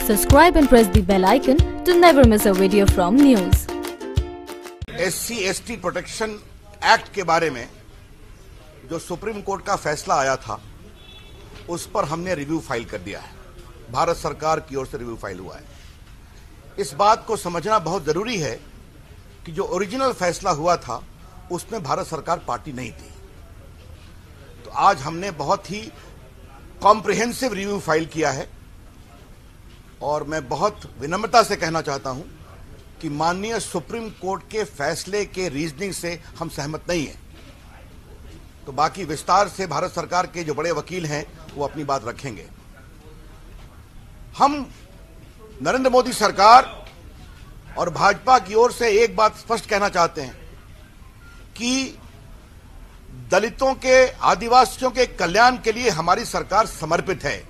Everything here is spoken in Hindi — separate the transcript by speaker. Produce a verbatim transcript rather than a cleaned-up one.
Speaker 1: Subscribe and press the bell icon to never miss a video from NYOOOZ.
Speaker 2: S C S T protection act के बारे में जो सुप्रीम कोर्ट का फैसला आया था उस पर हमने रिव्यू फाइल कर दिया है। भारत सरकार की ओर से रिव्यू फाइल हुआ है। इस बात को समझना बहुत जरूरी है कि जो ओरिजिनल फैसला हुआ था उसमें भारत सरकार पार्टी नहीं थी। तो आज हमने बहुत ही कॉम्प्रिहेंसिव रिव्यू फाइल किया है और मैं बहुत विनम्रता से कहना चाहता हूं कि माननीय सुप्रीम कोर्ट के फैसले के रीजनिंग से हम सहमत नहीं हैं। तो बाकी विस्तार से भारत सरकार के जो बड़े वकील हैं वो अपनी बात रखेंगे। हम नरेंद्र मोदी सरकार और भाजपा की ओर से एक बात स्पष्ट कहना चाहते हैं कि दलितों के, आदिवासियों के कल्याण के लिए हमारी सरकार समर्पित है।